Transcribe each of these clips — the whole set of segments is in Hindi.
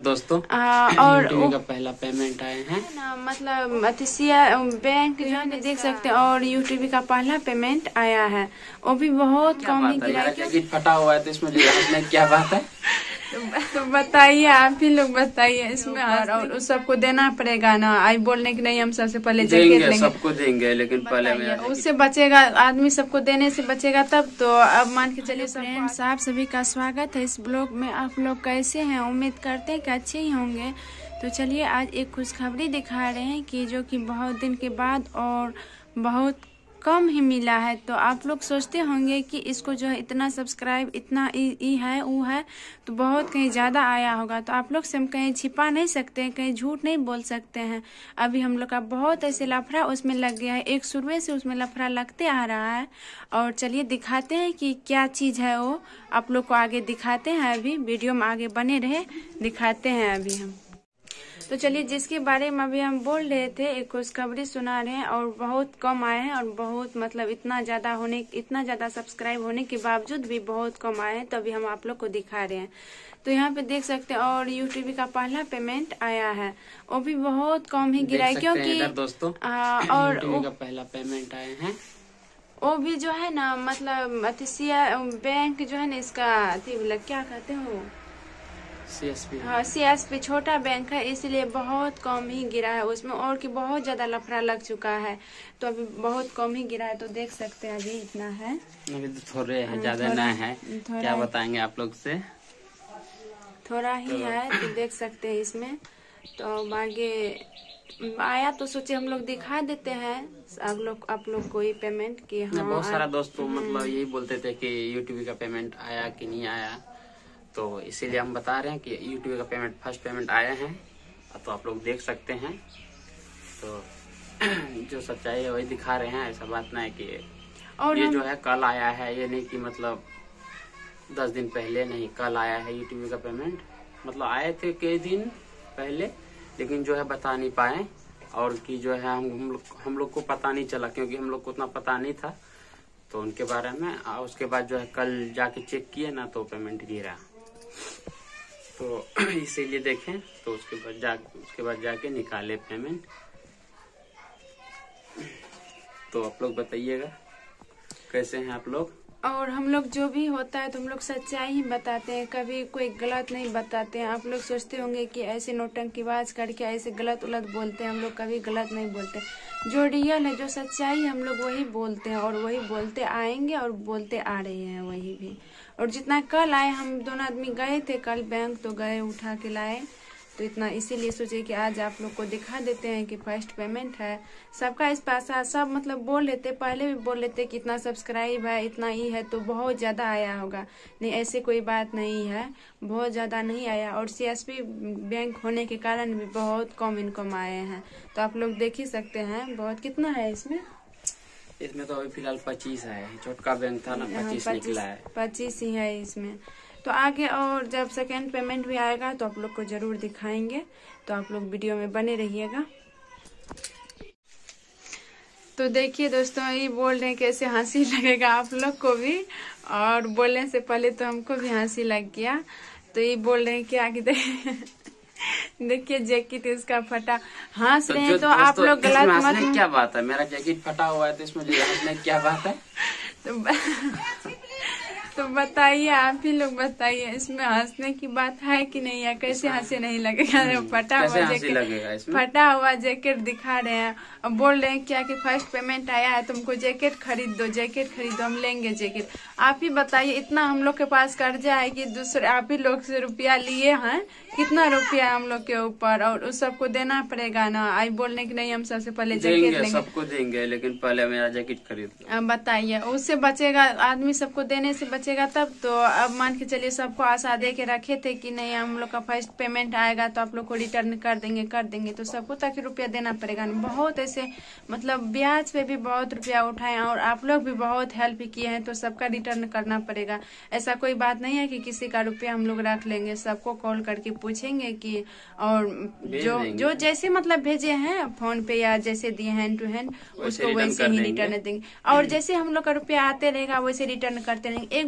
दोस्तों और टीवी का पहला पेमेंट आए हैं ना, मतलब अतिशिया बैंक जो है देख सकते हैं। और यूटीवी का पहला पेमेंट आया है, वो भी बहुत कम ही गिरा। जैकेट फटा हुआ है तो इसमें लिहाज क्या बात है? तो बताइए, आप ही लोग बताइए इसमें। और उस सबको देना पड़ेगा ना, आई बोलने की नहीं, हम सबसे पहले जैकेट लेंगे, सबको देंगे, लेकिन पहले उससे बचेगा आदमी, सबको देने से बचेगा तब तो। अब मान के चलिए फ्रेंड्स, आप सभी का स्वागत है इस ब्लॉग में। आप लोग कैसे हैं? उम्मीद करते हैं कि अच्छे ही होंगे। तो चलिए आज एक खुशखबरी दिखा रहे हैं कि जो कि बहुत दिन के बाद और बहुत कम ही मिला है। तो आप लोग सोचते होंगे कि इसको जो है इतना सब्सक्राइब, इतना ई है वो है, तो बहुत कहीं ज़्यादा आया होगा। तो आप लोग से हम कहीं छिपा नहीं सकते हैं, कहीं झूठ नहीं बोल सकते हैं। अभी हम लोग का बहुत ऐसे लफड़ा उसमें लग गया है, एक शुरू से उसमें लफड़ा लगते आ रहा है। और चलिए दिखाते हैं कि क्या चीज़ है वो, आप लोग को आगे दिखाते हैं। अभी वीडियो में आगे बने रहे, दिखाते हैं अभी हम। तो चलिए, जिसके बारे में अभी हम बोल रहे थे, एक खुशखबरी सुना रहे हैं। और बहुत कम आए हैं, और बहुत मतलब इतना ज्यादा सब्सक्राइब होने के बावजूद भी बहुत कम आए हैं। तो अभी हम आप लोग को दिखा रहे हैं। तो यहाँ पे देख सकते हैं। और यूटीवी का पहला पेमेंट आया है, वो भी बहुत कम ही गिरा है, क्योंकि दोस्तों और टीवी का पहला पेमेंट आए हैं। वो भी जो है ना, मतलब अतिशिया बैंक जो है ना, इसका क्या कहते हो, सीएसपी। हाँ, सीएसपी छोटा बैंक है, इसलिए बहुत कम ही गिरा है उसमें। और कि बहुत ज्यादा लफड़ा लग चुका है, तो अभी बहुत कम ही गिरा है। तो देख सकते हैं अभी इतना है, अभी तो थोड़े है, ज्यादा ना है। क्या बताएंगे आप लोग से, थोड़ा ही है। तो देख सकते हैं इसमें। तो आगे आया तो सोचे हम लोग दिखा देते हैं आप लोग को ही पेमेंट की। हाँ, बहुत सारा दोस्तों मतलब यही बोलते थे कि यूटीवी का पेमेंट आया कि नहीं आया, तो इसीलिए हम बता रहे हैं कि यूट्यूब का पेमेंट, फर्स्ट पेमेंट आया है। तो आप लोग देख सकते हैं। तो जो सच्चाई है वही दिखा रहे हैं, ऐसा बात ना है कि और ये जो है कल आया है, ये नहीं कि मतलब 10 दिन पहले, नहीं, कल आया है यूट्यूब का पेमेंट। मतलब आए थे कई दिन पहले, लेकिन जो है बता नहीं पाए। और कि जो है हम लोग को पता नहीं चला, क्योंकि हम लोग को उतना पता नहीं था तो उनके बारे में। उसके बाद जो है कल जाके चेक किए ना, तो पेमेंट गिरा। तो इसीलिए देखें, तो उसके बाद जाके निकाले पेमेंट। तो आप लोग बताइएगा कैसे हैं आप लोग। और हम लोग जो भी होता है तो हम लोग सच्चाई ही बताते हैं, कभी कोई गलत नहीं बताते हैं। आप लोग सोचते होंगे कि ऐसे नौटंकीबाज करके ऐसे गलत बोलते हैं, हम लोग कभी गलत नहीं बोलते। जो रियल है, जो सच्चाई, हम लोग वही बोलते हैं और वही बोलते आएंगे और बोलते आ रहे हैं वही भी। और जितना कल आए, हम दोनों आदमी गए थे कल बैंक, तो गए उठा के लाए। तो इतना इसीलिए सोचे कि आज आप लोग को दिखा देते हैं कि फर्स्ट पेमेंट है। सबका इस पैसा सब मतलब बोल लेते, पहले भी बोल लेते कि इतना सब्सक्राइब है, इतना ही है, तो बहुत ज़्यादा आया होगा। नहीं, ऐसे कोई बात नहीं है, बहुत ज़्यादा नहीं आया। और सीएसपी बैंक होने के कारण भी बहुत कम इनकम आए हैं। तो आप लोग देख ही सकते हैं बहुत। कितना है इसमें तो अभी फिलहाल 25 है। छोटका बैंक था ना, 25 निकला है, 25 ही है इसमें। तो आगे और जब सेकेंड पेमेंट भी आएगा तो आप लोग को जरूर दिखाएंगे। तो आप लोग वीडियो में बने रहिएगा। तो देखिए दोस्तों, ये बोल रहे हैं कैसे हंसी लगेगा आप लोग को भी, और बोलने से पहले तो हमको भी हंसी लग गया। तो ये बोल रहे हैं कि आगे देखिए जैकेट इसका फटा, हंस रहे हैं। तो आप लोग गलत मत, क्या बात है, मेरा जैकेट फटा हुआ है तो इसमें हंसने क्या बात है? तो बताइए, आप ही लोग बताइए इसमें हंसने की बात है कि नहीं है? कैसे हंसी नहीं लगेगा? फटा हुआ जैकेट दिखा रहे हैं और बोल रहे हैं क्या कि फर्स्ट पेमेंट आया है, तुमको जैकेट खरीद दो, हम लेंगे जैकेट। आप ही बताइए, इतना हम लोग के पास कर्जा है कि दूसरे आप ही लोग से रुपया लिए हैं, कितना रुपया है हम लोग के ऊपर, और उस सबको देना पड़ेगा ना। आई बोलने की नहीं, हम सबसे पहले जैकेट लेंगे, सबको देंगे, लेकिन पहले मेरा जैकेट खरीद। बताइए, उससे बचेगा आदमी, सबको देने से बचेगा तब तो। अब मान के चलिए सबको आशा दे के रखे थे कि नहीं हम लोग का फर्स्ट पेमेंट आएगा तो आप लोग को रिटर्न कर देंगे, तो सबको तक रुपया देना पड़ेगा। बहुत ऐसे मतलब ब्याज पे भी बहुत रुपया उठाए, और आप लोग भी बहुत हेल्प किए हैं, तो सबका रिटर्न करना पड़ेगा। ऐसा कोई बात नहीं है कि किसी का रुपया हम लोग रख लेंगे, सबको कॉल करके पूछेंगे कि, और जो जैसे मतलब भेजे हैं फोन पे या जैसे दिए हैंड टू हैंड, उसको वैसे ही रिटर्न देंगे। और जैसे हम लोग का रुपया आते रहेगा वैसे रिटर्न करते रहेंगे। एक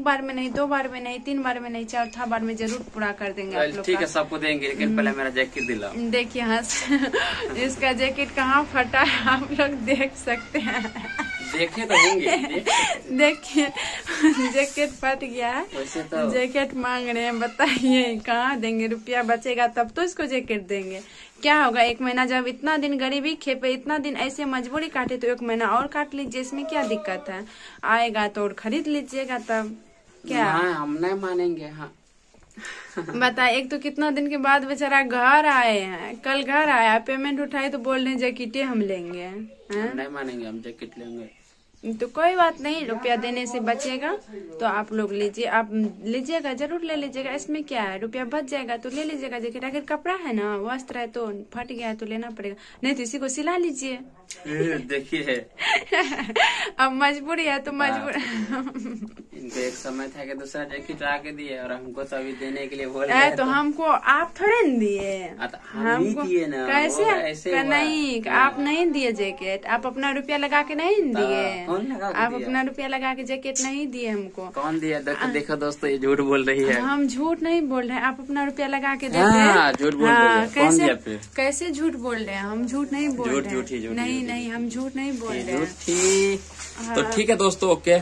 एक बार में नहीं, 2 बार में नहीं, 3 बार में नहीं, 4था बार में जरूर पूरा कर देंगे आप लोग। ठीक है, सबको देंगे, लेकिन पहले मेरा जैकेट दिलाओ। देखिए हंस इसका जैकेट कहाँ फटा है आप लोग देख सकते हैं। देखे तो होंगे। देखिए जैकेट फट गया है। वैसे तो जैकेट मांग रहे हैं, बताइए कहाँ देंगे? रुपया बचेगा तब तो इसको जैकेट देंगे। क्या होगा 1 महीना, जब इतना दिन गरीबी खेपे, इतना दिन ऐसे मजबूरी काटे तो 1 महीना और काट लीजिए, इसमें क्या दिक्कत है? आएगा तो और खरीद लीजिएगा तब क्या। हाँ, हम नहीं मानेंगे। हाँ बता, एक तो कितना दिन के बाद बेचारा घर आए हैं, कल घर आया, पेमेंट उठाए तो बोल रहे जैकेटे हम लेंगे। हम नहीं मानेंगे, हम जैकेट लेंगे। तो कोई बात नहीं, रुपया देने से बचेगा तो आप लोग लीजिए, आप लीजिएगा, जरूर ले लीजिएगा। इसमें क्या है, रुपया बच जाएगा तो ले लीजिएगा जैकेट। आखिर कपड़ा है ना, वस्त्र है तो फट गया है तो लेना पड़ेगा, नहीं तो इसी को सिला लीजिए। देखिए अब मजबूरी है तो मजबूर। इनको एक समय था कि दूसरा जैकेट आके दिए और हमको तो अभी देने के लिए बोल रहे तो हमको आप थोड़े न दिए, हमको दिए ना। कैसे नहीं, आप नहीं दिए जैकेट, आप अपना रुपया लगा के नहीं दिए। आप अपना रुपया लगा के जैकेट नहीं दिए हमको। कौन दिया? देखो दोस्तों, ये झूठ बोल रही है। हम झूठ नहीं बोल रहे हैं, आप अपना रुपया लगा के देते हैं। झूठ बोल रही है। कैसे झूठ बोल रहे हैं? हम झूठ नहीं बोल रहे हैं। नहीं, हम झूठ नहीं बोल रहे हैं। तो ठीक है दोस्तों, ओके।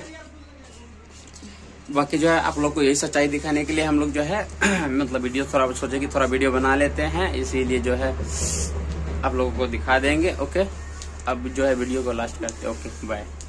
बाकी जो है आप लोग को यही सच्चाई दिखाने के लिए हम लोग जो है मतलब वीडियो थोड़ा सोचे कि थोड़ा वीडियो बना लेते हैं, इसीलिए जो है आप लोगों को दिखा देंगे। ओके, अब जो है वीडियो को लास्ट करते हैं। Okay, bye.